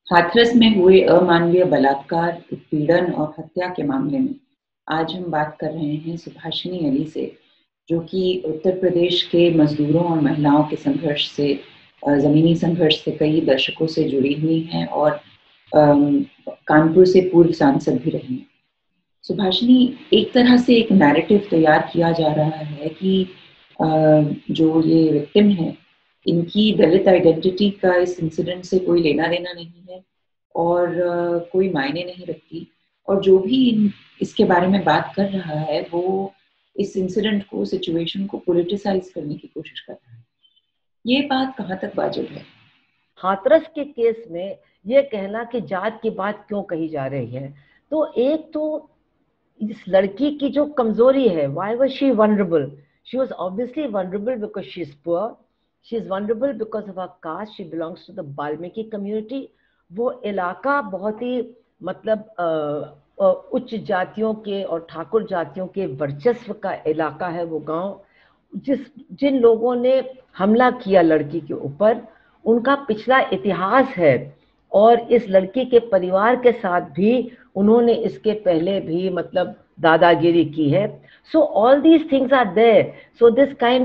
हाथरस में हुए अमानवीय बलात्कार, उत्पीड़न और हत्या के मामले में आज हम बात कर रहे हैं सुभाषिनी अली से, जो कि उत्तर प्रदेश के मजदूरों और महिलाओं के संघर्ष से, जमीनी संघर्ष से कई दशकों से जुड़ी हुई हैं और कानपुर से पूर्व सांसद भी रही हैं। सुभाषिनी, एक तरह से एक नैरेटिव तैयार किया जा रहा है कि जो ये विक्टिम है, इनकी दलित आइडेंटिटी का इस इंसिडेंट से कोई लेना देना नहीं है और कोई मायने नहीं रखती। और जो भी इसके बारे में बात कर रहा है वो इस इंसिडेंट को, सिचुएशन को पॉलिटिसाइज करने की कोशिश कर रहा है। ये बात कहाँ तक वाजिब है? हाथरस के केस में ये कहना कि जात की बात क्यों कही जा रही है, तो एक तो इस लड़की की जो कमजोरी है, why was she vulnerable? She was obviously vulnerable because she is poor, she is vulnerable because of her caste, she belongs to the Valmiki community. वो इलाका बहुत ही उच्च जातियों के और ठाकुर जातियों के वर्चस्व का इलाका है वो गांव। जिन लोगों ने हमला किया लड़की के ऊपर, उनका पिछला इतिहास है और इस लड़की के परिवार के साथ भी उन्होंने इसके पहले भी दादागिरी की है। So all these things are there. So this kind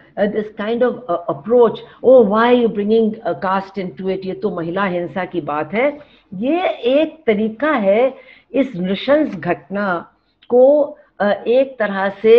of approach, oh why you bringing caste into it, ये तो महिला हिंसा की बात है। ये एक तरीका है इस नृशंस घटना को एक तरह से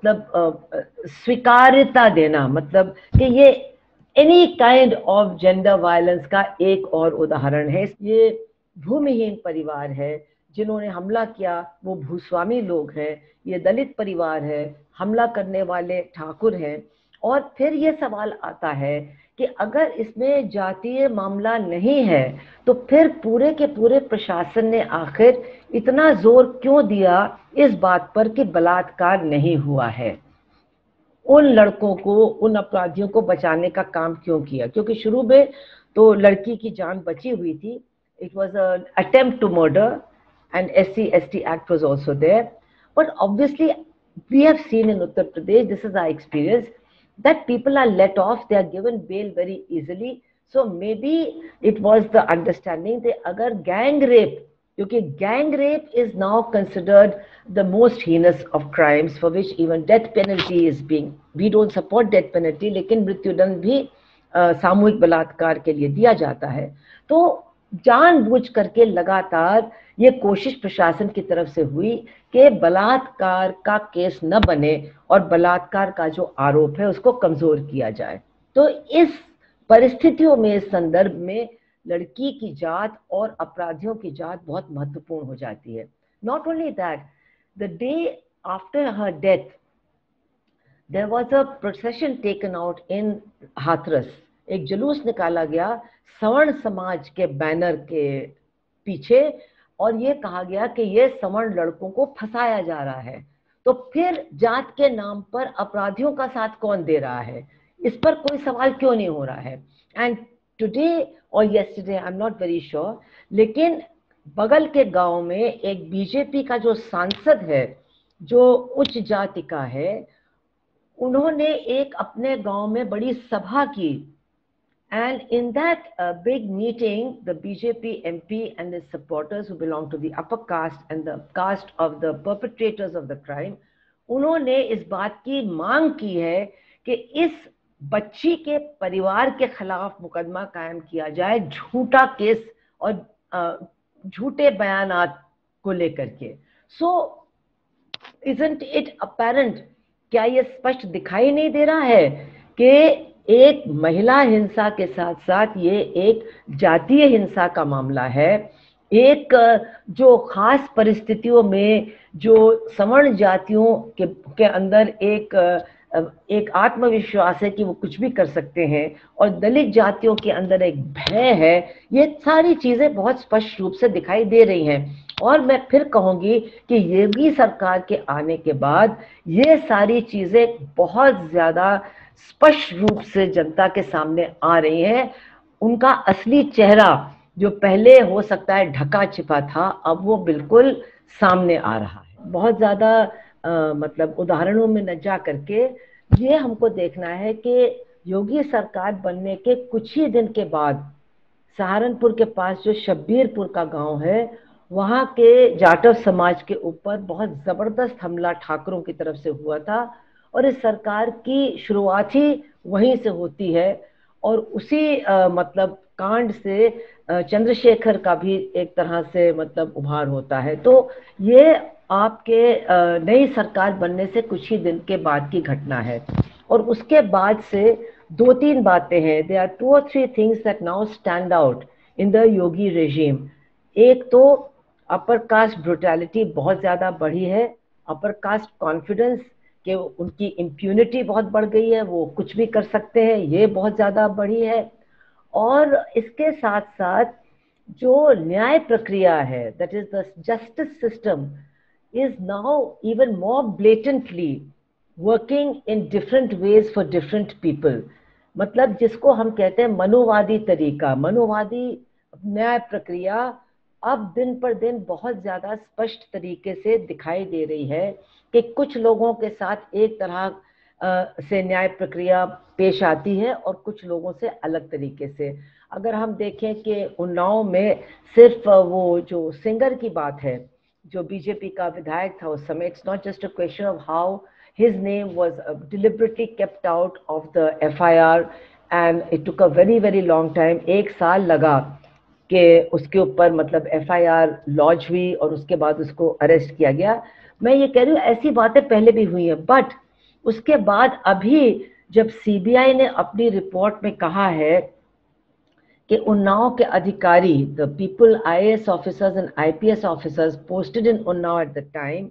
स्वीकार्यता देना, कि ये any kind of gender violence का एक और उदाहरण है। ये भूमिहीन परिवार है, जिन्होंने हमला किया वो भूस्वामी लोग हैं, ये दलित परिवार है, हमला करने वाले ठाकुर हैं। और फिर ये सवाल आता है कि अगर इसमें जातीय मामला नहीं है तो फिर पूरे के पूरे प्रशासन ने आखिर इतना जोर क्यों दिया इस बात पर कि बलात्कार नहीं हुआ है? उन लड़कों को, उन अपराधियों को बचाने का काम क्यों किया? क्योंकि शुरू में तो लड़की की जान बची हुई थी। It was an attempt to murder and SC/ST Act was also there. But obviously we have seen in Uttar Pradesh, this is our experience, that people are let off, they are given bail very easily. So maybe it was the understanding that agar gang rape, क्योंकि gang rape is now considered the most heinous of crimes for which even death penalty is being, we don't support death penalty, लेकिन मृत्युदंड भी सामूहिक बलात्कार के लिए दिया जाता है। तो जानबूझ करके लगातार ये कोशिश प्रशासन की तरफ से हुई कि बलात्कार का केस न बने और बलात्कार का जो आरोप है उसको कमजोर किया जाए। तो इस परिस्थितियों में, इस संदर्भ में लड़की की जात और अपराधियों की जात बहुत महत्वपूर्ण हो जाती है। Not only that, the day after her death there was a procession taken out in Hathras. एक जुलूस निकाला गया सवर्ण समाज के बैनर के पीछे और ये कहा गया कि ये सवर्ण लड़कों को फंसाया जा रहा है। तो फिर जात के नाम पर अपराधियों का साथ कौन दे रहा है, इस पर कोई सवाल क्यों नहीं हो रहा है? एंड टुडे और yesterday, I am not very sure, लेकिन बगल के गांव में एक बीजेपी का जो सांसद है, जो उच्च जाति का है, उन्होंने एक अपने गांव में बड़ी सभा की। And in that big meeting, the BJP MP and his supporters who belong to the upper caste and the caste of the perpetrators of the crime, उन्होंने इस बात की मांग की है कि इस बच्ची के परिवार के खिलाफ मुकदमा कायम किया जाए, झूठा केस और झूठे बयानात को लेकर के। So isn't it apparent, क्या ये स्पष्ट दिखाई नहीं दे रहा है कि एक महिला हिंसा के साथ साथ ये एक जातीय हिंसा का मामला है? एक जो खास परिस्थितियों में जो सवर्ण जातियों के अंदर एक आत्मविश्वास है कि वो कुछ भी कर सकते हैं और दलित जातियों के अंदर एक भय है, ये सारी चीजें बहुत स्पष्ट रूप से दिखाई दे रही हैं। और मैं फिर कहूंगी कि योगी सरकार के आने के बाद ये सारी चीजें बहुत ज्यादा स्पष्ट रूप से जनता के सामने आ रही हैं। उनका असली चेहरा जो पहले हो सकता है ढका छिपा था, अब वो बिल्कुल सामने आ रहा है। बहुत ज्यादा उदाहरणों में न जा करके ये हमको देखना है कि योगी सरकार बनने के कुछ ही दिन के बाद सहारनपुर के पास जो शब्बीरपुर का गांव है, वहां के जाटव समाज के ऊपर बहुत जबरदस्त हमला ठाकरों की तरफ से हुआ था, और इस सरकार की शुरुआत ही वहीं से होती है। और उसी मतलब कांड से चंद्रशेखर का भी एक तरह से मतलब उभार होता है। तो ये आपके नई सरकार बनने से कुछ ही दिन के बाद की घटना है। और उसके बाद से दो तीन बातें हैं, दे आर टू और three things that now stand out in the Yogi regime. एक तो अपर कास्ट ब्रुटैलिटी बहुत ज्यादा बढ़ी है, अपर कास्ट कॉन्फिडेंस कि उनकी इम्प्यूनिटी बहुत बढ़ गई है, वो कुछ भी कर सकते हैं, ये बहुत ज्यादा बढ़ी है। और इसके साथ साथ जो न्याय प्रक्रिया है, that is the justice system, is now even more blatantly working in different ways for different people। मतलब जिसको हम कहते हैं मनोवादी तरीका, मनोवादी न्याय प्रक्रिया अब दिन पर दिन बहुत ज्यादा स्पष्ट तरीके से दिखाई दे रही है कि कुछ लोगों के साथ एक तरह से न्याय प्रक्रिया पेश आती है और कुछ लोगों से अलग तरीके से। अगर हम देखें कि उन्नाव में सिर्फ वो जो सिंगर की बात है, जो बीजेपी का विधायक था उस समय, it's not just a question of how his name was deliberately kept out of the FIR, and it took a very very long time, 1 साल लगा कि उसके ऊपर मतलब एफआईआर लॉन्च हुई और उसके बाद उसको अरेस्ट किया गया। मैं ये कह रही हूँ ऐसी बातें पहले भी हुई हैं, बट उसके बाद अभी जब सीबीआई ने अपनी रिपोर्ट में कहा है कि उन्नाव के अधिकारी, the people IAS officers and IPS officers posted in Unnao at the time,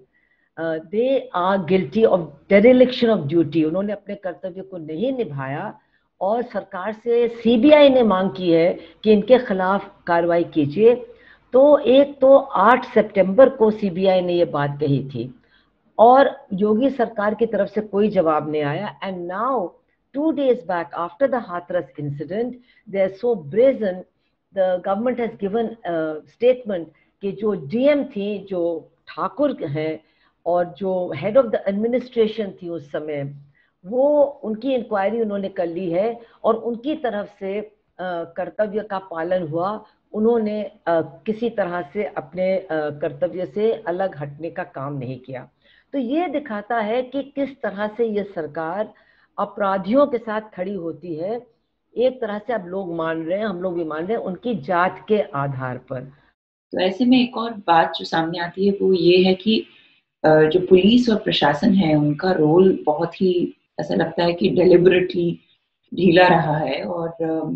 they are guilty of dereliction of duty, उन्होंने अपने कर्तव्य को नहीं निभाया, और सरकार से सीबीआई ने मांग की है कि इनके खिलाफ कार्रवाई कीजिए। तो एक तो 8 सितंबर को सीबीआई ने ये बात कही थी और योगी सरकार की तरफ से कोई जवाब नहीं आया। And now 2 days back after the Hathras incident, they are so brazen, the government has given a statement कि जो डीएम थी, जो ठाकुर हैं और जो हेड ऑफ द एडमिनिस्ट्रेशन थी उस समय, वो उनकी इंक्वायरी उन्होंने कर ली है और उनकी तरफ से कर्तव्य का पालन हुआ। उन्होंने किसी तरह से अपने कर्तव्य से अलग हटने का काम नहीं किया। तो ये दिखाता है कि किस तरह से ये सरकार अपराधियों के साथ खड़ी होती है। एक तरह से अब लोग मान रहे हैं, हम लोग भी मान रहे हैं, उनकी जात के आधार पर। तो ऐसे में एक और बात जो सामने आती है वो ये है कि जो पुलिस और प्रशासन है उनका रोल बहुत ही, ऐसा लगता है कि डेलिबरेटली ढीला रहा है और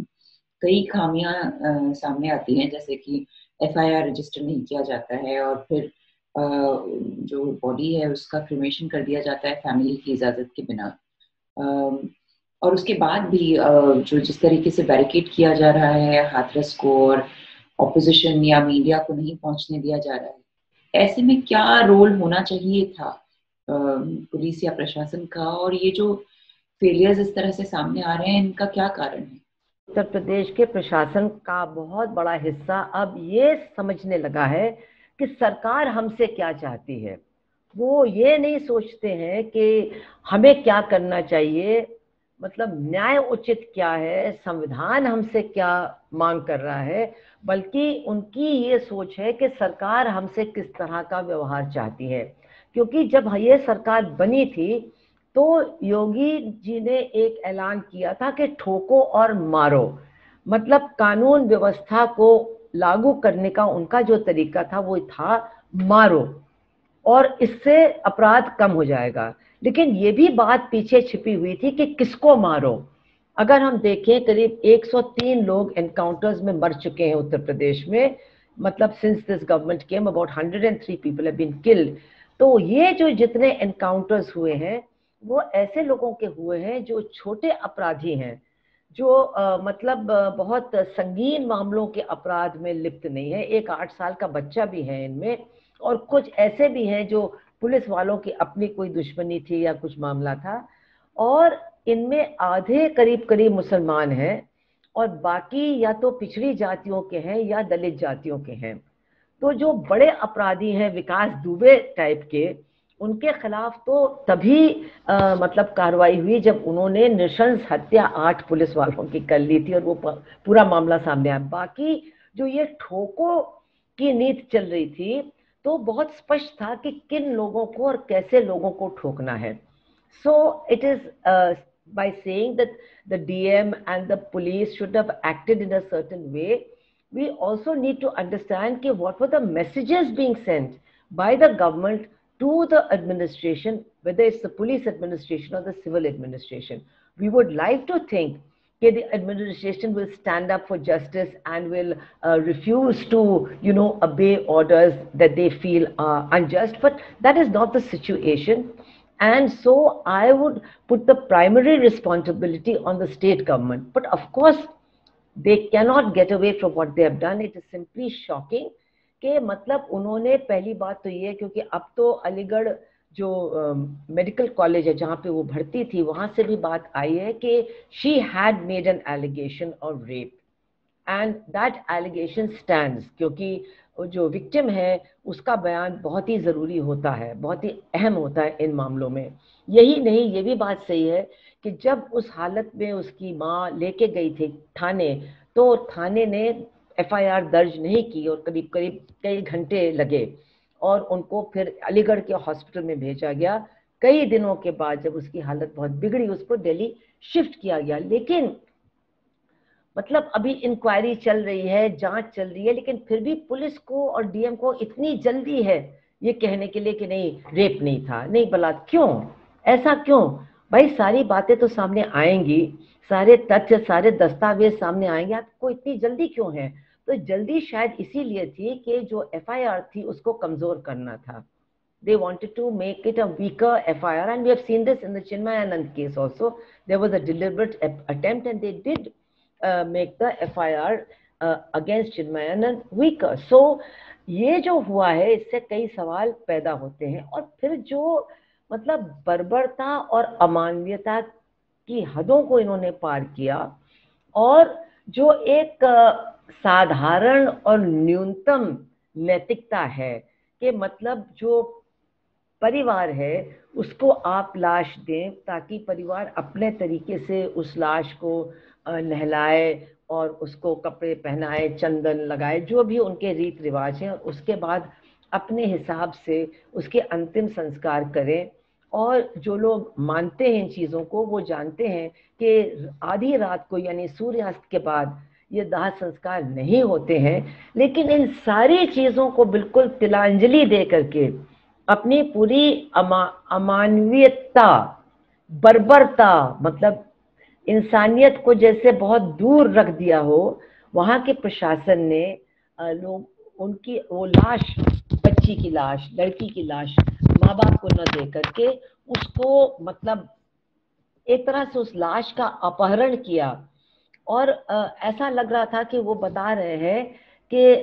कई खामियां सामने आती हैं, जैसे कि एफआईआर रजिस्टर नहीं किया जाता है और फिर जो बॉडी है उसका क्रिमेशन कर दिया जाता है फैमिली की इजाजत के बिना। और उसके बाद भी जो जिस तरीके से बैरिकेड किया जा रहा है हाथरस को और ऑपोजिशन या मीडिया को नहीं पहुंचने दिया जा रहा है, ऐसे में क्या रोल होना चाहिए था पुलिस या प्रशासन का, और ये जो फेलियर्स इस तरह से सामने आ रहे हैं इनका क्या कारण है? उत्तर प्रदेश के प्रशासन का बहुत बड़ा हिस्सा अब ये समझने लगा है कि सरकार हमसे क्या चाहती है। वो ये नहीं सोचते हैं कि हमें क्या करना चाहिए, मतलब न्याय उचित क्या है, संविधान हमसे क्या मांग कर रहा है, बल्कि उनकी ये सोच है कि सरकार हमसे किस तरह का व्यवहार चाहती है। क्योंकि जब ये सरकार बनी थी तो योगी जी ने एक ऐलान किया था कि ठोको और मारो, मतलब कानून व्यवस्था को लागू करने का उनका जो तरीका था वो था मारो, और इससे अपराध कम हो जाएगा। लेकिन ये भी बात पीछे छिपी हुई थी कि किसको मारो। अगर हम देखें करीब 103 लोग एनकाउंटर्स में मर चुके हैं उत्तर प्रदेश में, मतलब since this government came about 103 people have been killed. तो ये जो जितने एनकाउंटर्स हुए हैं वो ऐसे लोगों के हुए हैं जो छोटे अपराधी हैं, जो मतलब बहुत संगीन मामलों के अपराध में लिप्त नहीं है। एक 8 साल का बच्चा भी है इनमें, और कुछ ऐसे भी हैं जो पुलिस वालों की अपनी कोई दुश्मनी थी या कुछ मामला था, और इनमें आधे करीब करीब मुसलमान हैं और बाकी या तो पिछड़ी जातियों के हैं या दलित जातियों के हैं। तो जो बड़े अपराधी हैं विकास दुबे टाइप के, उनके खिलाफ तो तभी मतलब कार्रवाई हुई जब उन्होंने नृशंस हत्या 8 पुलिस वालों की कर ली थी और वो पूरा मामला सामने आया। बाकी जो ये ठोको की नीति चल रही थी तो बहुत स्पष्ट था कि किन लोगों को और कैसे लोगों को ठोकना है। So it is by saying that the DM and the police should have acted in a certain way, we also need to understand कि what were the messages being sent by the government to the administration, whether it's the police administration or the civil administration. We would like to think that the administration will stand up for justice and will refuse to, obey orders that they feel are unjust, but that is not the situation. And so I would put the primary responsibility on the state government. But of course, they cannot get away from what they have done. It is simply shocking कि मतलब उन्होंने, पहली बात तो ये, क्योंकि अब तो अलीगढ़ जो मेडिकल कॉलेज है जहाँ पे वो भर्ती थी वहाँ से भी बात आई है कि she had made an allegation of rape and that allegation stands, क्योंकि जो विक्टिम है उसका बयान बहुत ही ज़रूरी होता है, बहुत ही अहम होता है इन मामलों में। यही नहीं, ये भी बात सही है कि जब उस हालत में उसकी माँ लेके गई थी थाने, तो थाने ने FIR दर्ज नहीं की और करीब करीब कई घंटे लगे और उनको फिर अलीगढ़ के हॉस्पिटल में भेजा गया। कई दिनों के बाद जब उसकी हालत बहुत बिगड़ी उसको दिल्ली शिफ्ट किया गया। लेकिन मतलब अभी इंक्वायरी चल रही है, जांच चल रही है, लेकिन फिर भी पुलिस को और DM को इतनी जल्दी है ये कहने के लिए कि नहीं रेप नहीं था, नहीं बलात्कार। क्यों, ऐसा क्यों? भाई सारी बातें तो सामने आएंगी, सारे तथ्य सारे दस्तावेज सामने आएंगे, आपको इतनी जल्दी क्यों है? तो जल्दी शायद इसीलिए थी कि जो FIR थी उसको कमजोर करना था। They wanted to make it a weaker FIR, and we have seen this in the Chinmayanand case also. There was a deliberate attempt and they did make the FIR against Chinmayanand weaker. So ये जो हुआ है इससे कई सवाल पैदा होते हैं। और फिर जो मतलब बर्बरता और अमानवीयता की हदों को इन्होंने पार किया और जो एक साधारण और न्यूनतम नैतिकता है कि मतलब जो परिवार है उसको आप लाश दें ताकि परिवार अपने तरीके से उस लाश को नहलाए और उसको कपड़े पहनाए, चंदन लगाए, जो भी उनके रीत रिवाज हैं, और उसके बाद अपने हिसाब से उसके अंतिम संस्कार करें। और जो लोग मानते हैं इन चीज़ों को वो जानते हैं कि आधी रात को यानी सूर्यास्त के बाद ये दाह संस्कार नहीं होते हैं। लेकिन इन सारी चीज़ों को बिल्कुल तिलांजलि दे करके अपनी पूरी अमानवीयता, बर्बरता, मतलब इंसानियत को जैसे बहुत दूर रख दिया हो, वहाँ के प्रशासन ने लोग उनकी वो लाश, बच्ची की लाश, लड़की की लाश माँ बाप को न दे करके उसको मतलब एक तरह से उस लाश का अपहरण किया। और ऐसा लग रहा था कि वो बता रहे हैं कि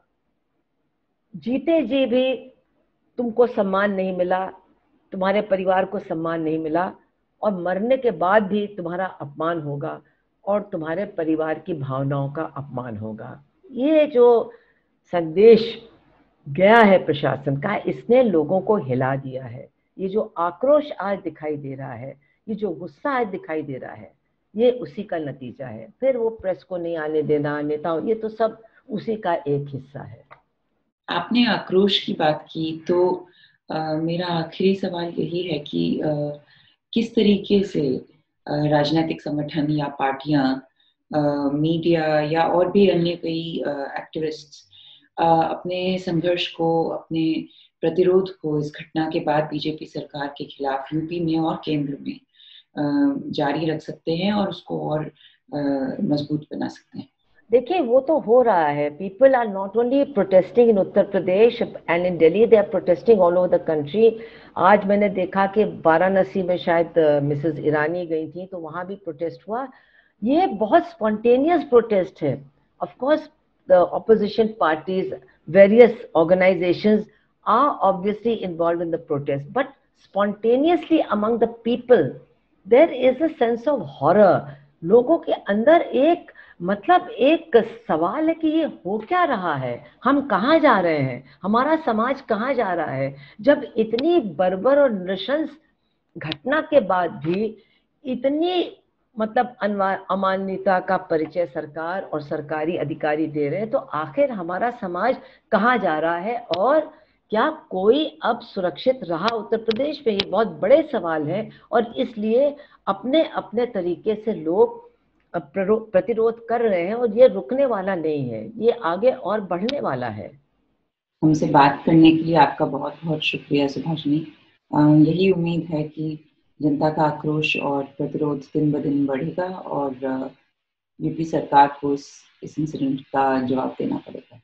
जीते जी भी तुमको सम्मान नहीं मिला, तुम्हारे परिवार को सम्मान नहीं मिला, और मरने के बाद भी तुम्हारा अपमान होगा और तुम्हारे परिवार की भावनाओं का अपमान होगा। ये जो संदेश गया है प्रशासन का, इसने लोगों को हिला दिया है। ये जो आक्रोश आज दिखाई दे रहा है, ये जो गुस्सा आज दिखाई दे रहा है, ये उसी का नतीजा है। फिर वो प्रेस को नहीं आने देना, नेताओं, ये तो सब उसी का एक हिस्सा है। आपने आक्रोश की बात की तो मेरा आखिरी सवाल यही है कि किस तरीके से राजनीतिक संगठन या पार्टियां, मीडिया या और भी अन्य कई एक्टिविस्ट्स अपने संघर्ष को, अपने प्रतिरोध को इस घटना के बाद बीजेपी सरकार के खिलाफ यूपी में और केंद्र में जारी रख सकते हैं और उसको और मजबूत बना सकते हैं? देखिए वो तो हो रहा है। People are not only protesting in Uttar Pradesh and in Delhi, they are protesting all over the country. आज मैंने देखा कि वाराणसी में शायद मिसेस ईरानी गई थी तो वहाँ भी प्रोटेस्ट हुआ। ये बहुत स्पॉन्टेनियस प्रोटेस्ट है। Of course the opposition parties, various organisations are obviously involve in the protest, but spontaneously among the people there is a sense of horror. लोगों के अंदर एक मतलब एक सवाल है कि ये हो क्या रहा है, हम कहाँ जा रहे हैं, हमारा समाज कहाँ जा रहा है, जब इतनी बर्बर और नृशंस घटना के बाद भी इतनी मतलब अमान्यता का परिचय सरकार और सरकारी अधिकारी दे रहे हैं, तो आखिर हमारा समाज कहाँ जा रहा है, और क्या कोई अब सुरक्षित रहा उत्तर प्रदेश में? ये बहुत बड़े सवाल हैं, और इसलिए अपने अपने तरीके से लोग प्रतिरोध कर रहे हैं, और ये रुकने वाला नहीं है, ये आगे और बढ़ने वाला है। हमसे बात करने के लिए आपका बहुत बहुत शुक्रिया सुभाषिनी। यही उम्मीद है कि जनता का आक्रोश और प्रतिरोध दिन ब दिन बढ़ेगा और यूपी सरकार को इस इंसिडेंट का जवाब देना पड़ेगा।